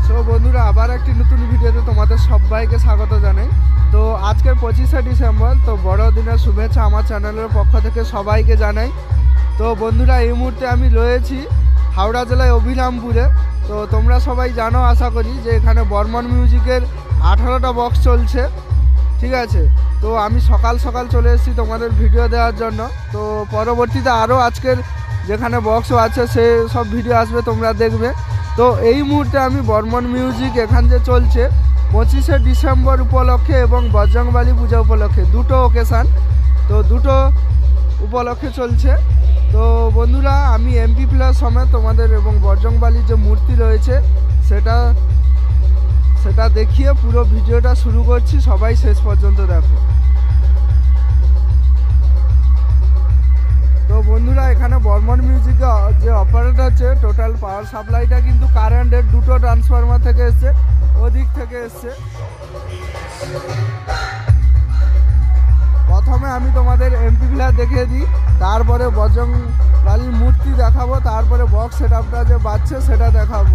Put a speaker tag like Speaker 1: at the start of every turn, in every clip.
Speaker 1: So বন্ধুরা আবার একটি নতুন ভিডিওতে তোমাদের সবাইকে স্বাগত জানাই। তো আজকের 25শে ডিসেম্বর, তো বড়দিনের শুভেচ্ছা আমার চ্যানেলের পক্ষ থেকে সবাইকে জানাই। তো বন্ধুরা এই মুহূর্তে আমি রয়েছি হাওড়া জেলায় অভিরামপুরে। তো তোমরা সবাই জানো আশা করি যে এখানে বর্মন মিউজিকের 18টা বক্স চলছে, ঠিক আছে। তো আমি সকাল সকাল চলে এসেছি তোমাদের ভিডিও দেওয়ার জন্য। তো পরবর্তীতে আরও আজকের যেখানে বক্সও আছে সে সব ভিডিও আসবে, তোমরা দেখবে। তো এই মুহূর্তে আমি বর্মন মিউজিক এখান যে চলছে 25শে ডিসেম্বর উপলক্ষে এবং বজরংবলী পূজা উপলক্ষে, দুটো ওকেশান, তো দুটো উপলক্ষে চলছে। তো বন্ধুরা আমি এমপি প্লাস সমেত তোমাদের এবং বজরংবলীর যে মূর্তি রয়েছে সেটা দেখিয়ে পুরো ভিডিওটা শুরু করছি, সবাই শেষ পর্যন্ত দেখো। তো বন্ধুরা এখানে বর্মন মিউজিকে যে অপারেটর হচ্ছে, টোটাল পাওয়ার সাপ্লাইটা কিন্তু কারেন্টের দুটো ট্রান্সফরমার থেকে এসছে, ওদিক থেকে এসছে। প্রথমে আমি তোমাদের এমপি প্লেয়ার দেখিয়ে দিই, তারপরে বজরংবলীর মূর্তি দেখাবো, তারপরে বক্স সেটআপটা যে বাজছে সেটা দেখাবো।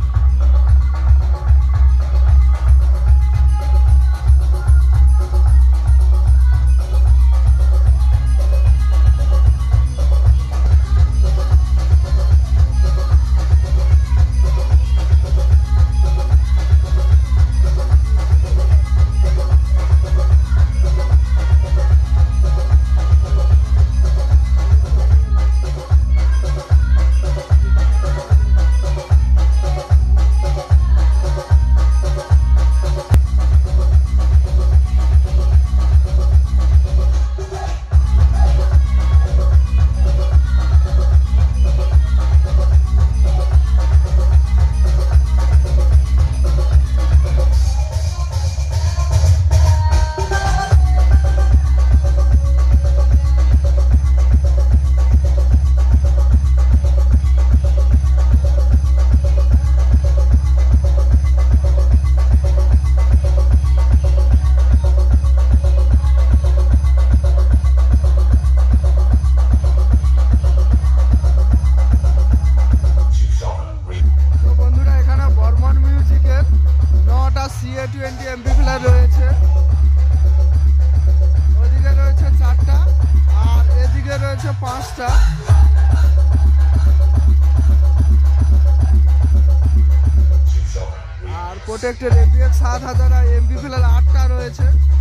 Speaker 1: CA20 এমপি প্লেয়ার রয়েছে, ওদিকে রয়েছে 4টা আর এদিকে রয়েছে 5টা। আর প্রোটেক্টেড APX 7000 এমপি প্লেয়ার 8টা রয়েছে।